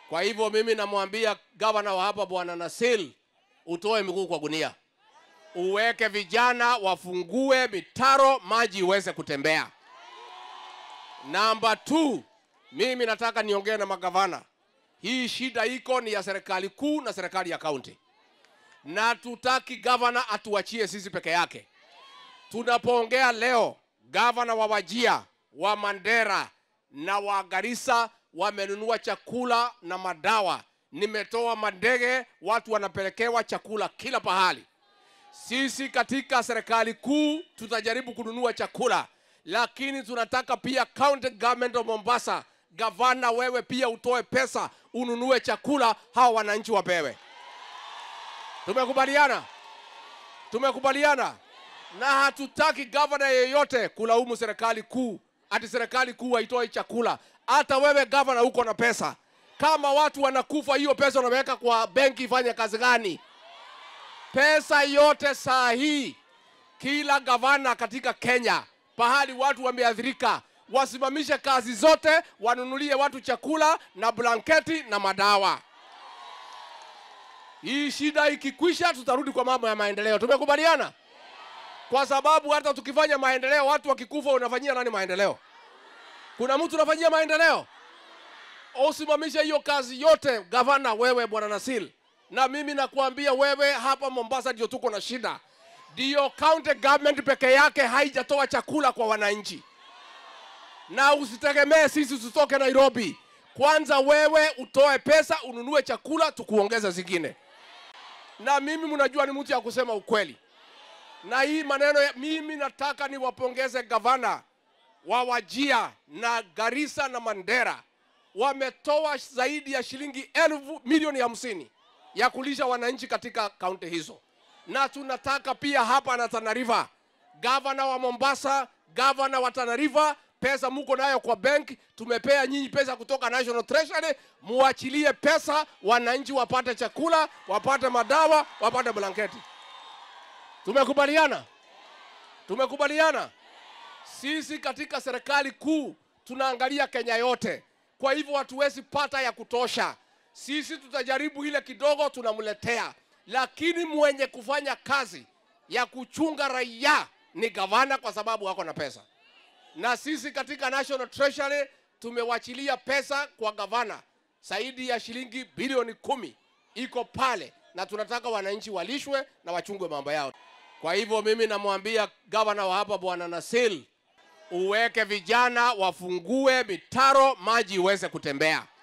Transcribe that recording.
Kwa hivyo mimi namwambia gavana wa hapa Bwana Nasil, utoe miguu kwa gunia. Uweke vijana wafungue mitaro maji iweze kutembea. Number 2, mimi nataka niongee na magavana. Hii shida iko ni ya serikali kuu na serikali ya kaunti. Na tutaki gavana atuachie sisi peke yake. Tunapoongea leo, gavana wa Wajir, wa Mandera na wa Garissa wamenunua chakula na madawa. Nimetoa mandege, watu wanapelekewa chakula kila pahali. Sisi katika serikali kuu tutajaribu kununua chakula, lakini tunataka pia county government of Mombasa, gavana wewe pia utoe pesa ununue chakula hawa wananchi wapewe. Tumekubaliana? Tumekubaliana? Na hatutaki gavana yeyote kulaumu serikali kuu, ati serikali kuu haitoi chakula. Hata wewe gavana uko na pesa. Kama watu wanakufa, hiyo pesa unaweka kwa benki ifanye kazi gani? Pesa yote saa hii, kila gavana katika Kenya, pahali watu wameathirika, wasimamishe kazi zote, wanunulie watu chakula na blanketi na madawa. Hii shida ikikwisha, tutarudi kwa mambo ya maendeleo. Tumekubaliana? Kwa sababu hata tukifanya maendeleo, watu wakikufa unafanyia nani maendeleo? Kuna mtu unafanyia maendeleo? Usimamishe hiyo kazi yote gavana wewe Bwana Nasil. Na mimi nakuambia wewe hapa Mombasa ndio tuko na shida. Ndio county government peke yake haijatoa chakula kwa wananchi. Na usitegemee sisi tutoke Nairobi. Kwanza wewe utoe pesa ununue chakula tukuongeza zingine. Na mimi mnajua ni mtu ya kusema ukweli. Na hii maneno mimi nataka niwapongeze gavana wa Wajir na Garissa na Mandera. Wametoa zaidi ya shilingi milioni 50 ya kulisha wananchi katika kaunti hizo. Na tunataka pia hapa na Tana River, gavana wa Mombasa, gavana wa Tana River, pesa muko nayo kwa bank, tumepea nyinyi pesa kutoka National Treasury, muachilie pesa wananchi wapate chakula, wapate madawa, wapate blanketi. Tumekubaliana? Tumekubaliana? Sisi katika serikali kuu tunaangalia Kenya yote. Kwa hivyo hatuwezi pata ya kutosha. Sisi tutajaribu ile kidogo tunamletea. Lakini mwenye kufanya kazi ya kuchunga raia ni gavana kwa sababu wako na pesa. Na sisi katika National Treasury tumewachilia pesa kwa gavana. Zaidi ya shilingi bilioni 10 iko pale. Na tunataka wananchi walishwe na wachungwe mambo yao. Kwa hivyo mimi namwambia gavana wa hapa Bwana Nasil, uweke vijana wafungue mitaro maji iweze kutembea.